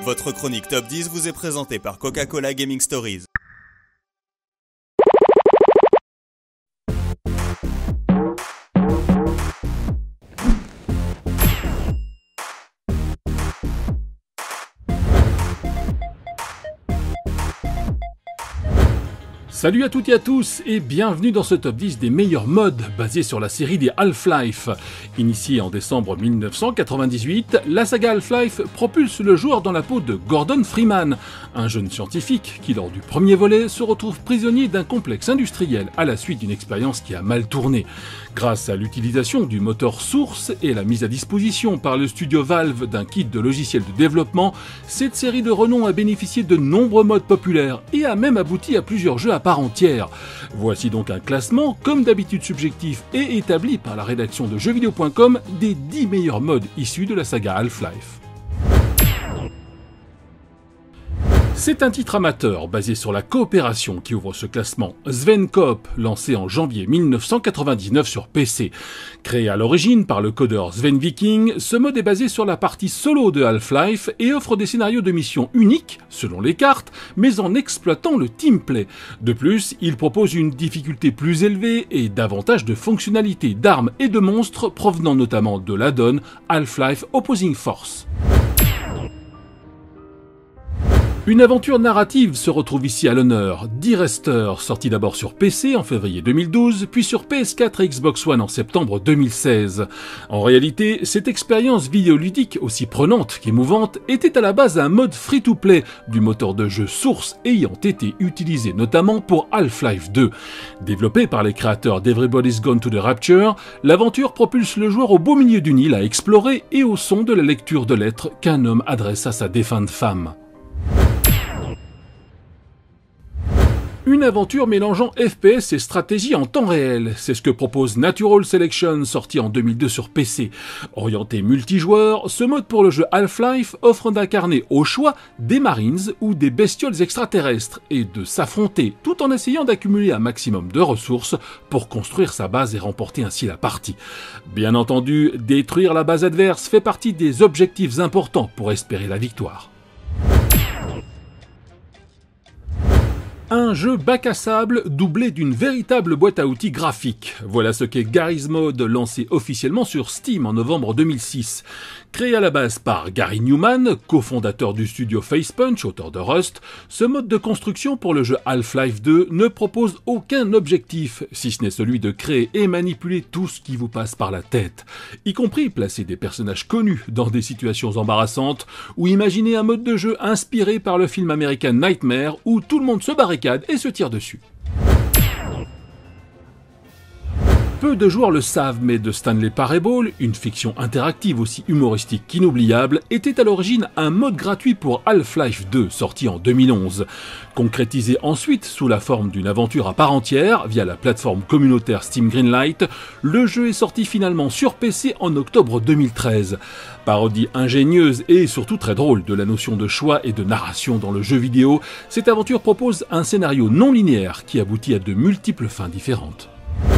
Votre chronique Top 10 vous est présentée par Coca-Cola Gaming Stories. Salut à toutes et à tous et bienvenue dans ce top 10 des meilleurs mods basés sur la série des Half-Life. Initiée en décembre 1998, la saga Half-Life propulse le joueur dans la peau de Gordon Freeman, un jeune scientifique qui lors du premier volet se retrouve prisonnier d'un complexe industriel à la suite d'une expérience qui a mal tourné. Grâce à l'utilisation du moteur Source et la mise à disposition par le studio Valve d'un kit de logiciel de développement, cette série de renom a bénéficié de nombreux mods populaires et a même abouti à plusieurs jeux à part entière. Voici donc un classement, comme d'habitude subjectif et établi par la rédaction de jeuxvideo.com, des 10 meilleurs mods issus de la saga Half-Life. C'est un titre amateur basé sur la coopération qui ouvre ce classement. Sven Coop, lancé en janvier 1999 sur PC. Créé à l'origine par le codeur Sven Viking, ce mode est basé sur la partie solo de Half-Life et offre des scénarios de missions uniques, selon les cartes, mais en exploitant le teamplay. De plus, il propose une difficulté plus élevée et davantage de fonctionnalités d'armes et de monstres provenant notamment de l'add-on Half-Life Opposing Force. Une aventure narrative se retrouve ici à l'honneur. D-Rester, sorti d'abord sur PC en février 2012, puis sur PS4 et Xbox One en septembre 2016. En réalité, cette expérience vidéoludique, aussi prenante qu'émouvante, était à la base un mode free-to-play du moteur de jeu Source ayant été utilisé notamment pour Half-Life 2. Développé par les créateurs d'Everybody's Gone to the Rapture, l'aventure propulse le joueur au beau milieu d'une île à explorer et au son de la lecture de lettres qu'un homme adresse à sa défunte femme. Une aventure mélangeant FPS et stratégie en temps réel, c'est ce que propose Natural Selection, sorti en 2002 sur PC. Orienté multijoueur, ce mode pour le jeu Half-Life offre d'incarner au choix des Marines ou des bestioles extraterrestres et de s'affronter tout en essayant d'accumuler un maximum de ressources pour construire sa base et remporter ainsi la partie. Bien entendu, détruire la base adverse fait partie des objectifs importants pour espérer la victoire. Un jeu bac à sable doublé d'une véritable boîte à outils graphique. Voilà ce qu'est Garry's Mod, lancé officiellement sur Steam en novembre 2006. Créé à la base par Gary Newman, cofondateur du studio Facepunch, auteur de Rust, ce mode de construction pour le jeu Half-Life 2 ne propose aucun objectif, si ce n'est celui de créer et manipuler tout ce qui vous passe par la tête, y compris placer des personnages connus dans des situations embarrassantes, ou imaginer un mode de jeu inspiré par le film American Nightmare où tout le monde se barricade et se tire dessus. Peu de joueurs le savent, mais The Stanley Parable, une fiction interactive aussi humoristique qu'inoubliable, était à l'origine un mode gratuit pour Half-Life 2, sorti en 2011. Concrétisé ensuite sous la forme d'une aventure à part entière, via la plateforme communautaire Steam Greenlight, le jeu est sorti finalement sur PC en octobre 2013. Parodie ingénieuse et surtout très drôle de la notion de choix et de narration dans le jeu vidéo, cette aventure propose un scénario non linéaire qui aboutit à de multiples fins différentes.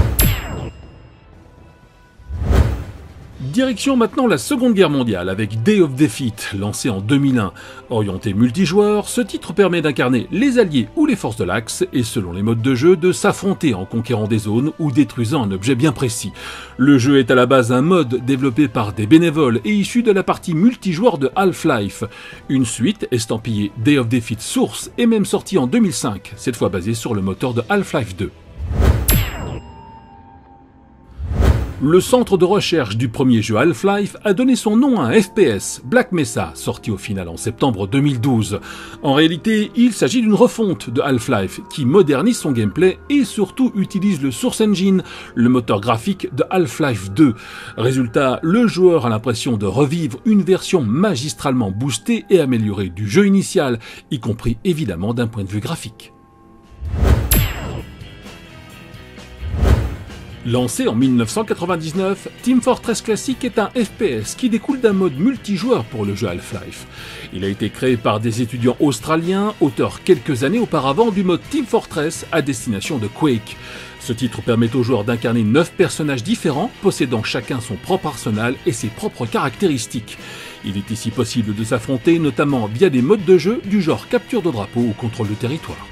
Direction maintenant la Seconde Guerre mondiale avec Day of Defeat, lancé en 2001. Orienté multijoueur, ce titre permet d'incarner les alliés ou les forces de l'Axe et selon les modes de jeu, de s'affronter en conquérant des zones ou détruisant un objet bien précis. Le jeu est à la base un mode développé par des bénévoles et issu de la partie multijoueur de Half-Life. Une suite estampillée Day of Defeat Source est même sortie en 2005, cette fois basée sur le moteur de Half-Life 2. Le centre de recherche du premier jeu Half-Life a donné son nom à un FPS, Black Mesa, sorti au final en septembre 2012. En réalité, il s'agit d'une refonte de Half-Life qui modernise son gameplay et surtout utilise le Source Engine, le moteur graphique de Half-Life 2. Résultat, le joueur a l'impression de revivre une version magistralement boostée et améliorée du jeu initial, y compris évidemment d'un point de vue graphique. Lancé en 1999, Team Fortress Classic est un FPS qui découle d'un mode multijoueur pour le jeu Half-Life. Il a été créé par des étudiants australiens, auteurs quelques années auparavant du mode Team Fortress à destination de Quake. Ce titre permet aux joueurs d'incarner 9 personnages différents, possédant chacun son propre arsenal et ses propres caractéristiques. Il est ici possible de s'affronter notamment via des modes de jeu du genre capture de drapeau ou contrôle de territoire.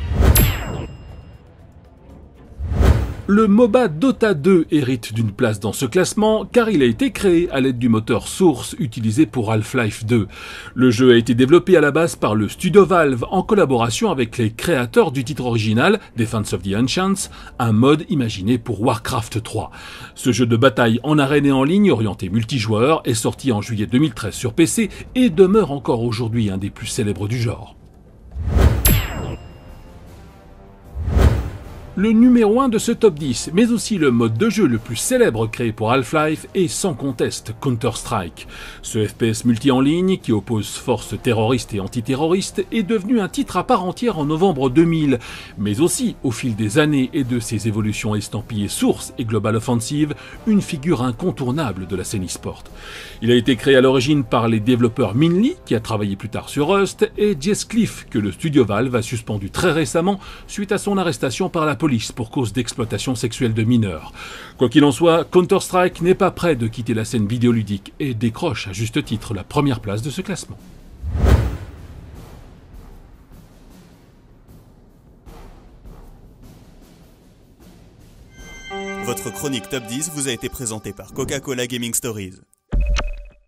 Le MOBA Dota 2 hérite d'une place dans ce classement car il a été créé à l'aide du moteur Source utilisé pour Half-Life 2. Le jeu a été développé à la base par le studio Valve en collaboration avec les créateurs du titre original, Defense of the Ancients, un mode imaginé pour Warcraft 3. Ce jeu de bataille en arène et en ligne orienté multijoueur est sorti en juillet 2013 sur PC et demeure encore aujourd'hui un des plus célèbres du genre. Le numéro 1 de ce top 10, mais aussi le mode de jeu le plus célèbre créé pour Half-Life est sans conteste Counter-Strike. Ce FPS multi en ligne, qui oppose forces terroristes et antiterroristes, est devenu un titre à part entière en novembre 2000, mais aussi, au fil des années et de ses évolutions estampillées Source et Global Offensive, une figure incontournable de la scène e-sport. Il a été créé à l'origine par les développeurs Minly, qui a travaillé plus tard sur Rust, et Jess Cliff, que le studio Valve a suspendu très récemment suite à son arrestation par la police pour cause d'exploitation sexuelle de mineurs. Quoi qu'il en soit, Counter-Strike n'est pas prêt de quitter la scène vidéoludique et décroche à juste titre la première place de ce classement. Votre chronique Top 10 vous a été présentée par Coca-Cola Gaming Stories.